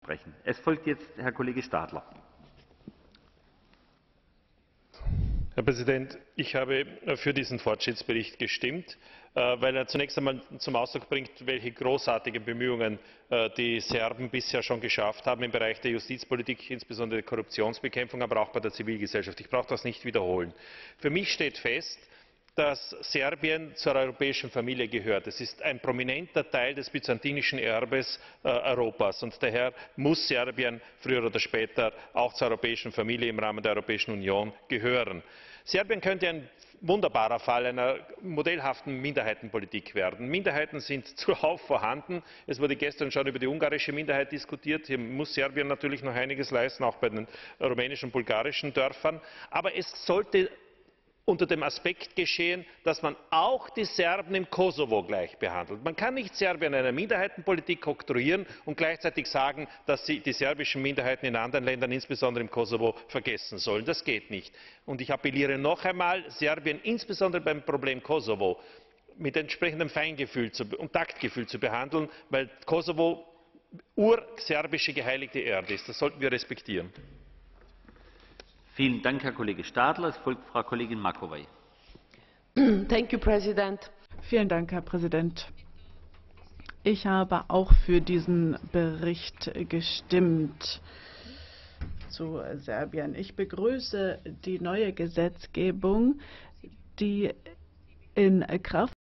sprechen. Es folgt jetzt Herr Kollege Stadler. Herr Präsident, ich habe für diesen Fortschrittsbericht gestimmt, weil er zunächst einmal zum Ausdruck bringt, welche großartigen Bemühungen die Serben bisher schon geschafft haben im Bereich der Justizpolitik, insbesondere der Korruptionsbekämpfung, aber auch bei der Zivilgesellschaft. Ich brauche das nicht wiederholen. Für mich steht fest, dass Serbien zur europäischen Familie gehört. Es ist ein prominenter Teil des byzantinischen Erbes Europas und daher muss Serbien früher oder später auch zur europäischen Familie im Rahmen der Europäischen Union gehören. Serbien könnte ein wunderbarer Fall einer modellhaften Minderheitenpolitik werden. Minderheiten sind zuhauf vorhanden. Es wurde gestern schon über die ungarische Minderheit diskutiert. Hier muss Serbien natürlich noch einiges leisten, auch bei den rumänischen und bulgarischen Dörfern. Aber es sollte unter dem Aspekt geschehen, dass man auch die Serben im Kosovo gleich behandelt. Man kann nicht Serbien einer Minderheitenpolitik oktroyieren und gleichzeitig sagen, dass sie die serbischen Minderheiten in anderen Ländern, insbesondere im Kosovo, vergessen sollen. Das geht nicht. Und ich appelliere noch einmal, Serbien insbesondere beim Problem Kosovo mit entsprechendem Feingefühl und Taktgefühl zu behandeln, weil Kosovo urserbische geheiligte Erde ist. Das sollten wir respektieren. Vielen Dank, Herr Kollege Stadler. Es folgt Frau Kollegin Macovei. Vielen Dank, Herr Präsident. Ich habe auch für diesen Bericht gestimmt zu Serbien. Ich begrüße die neue Gesetzgebung, die in Kraft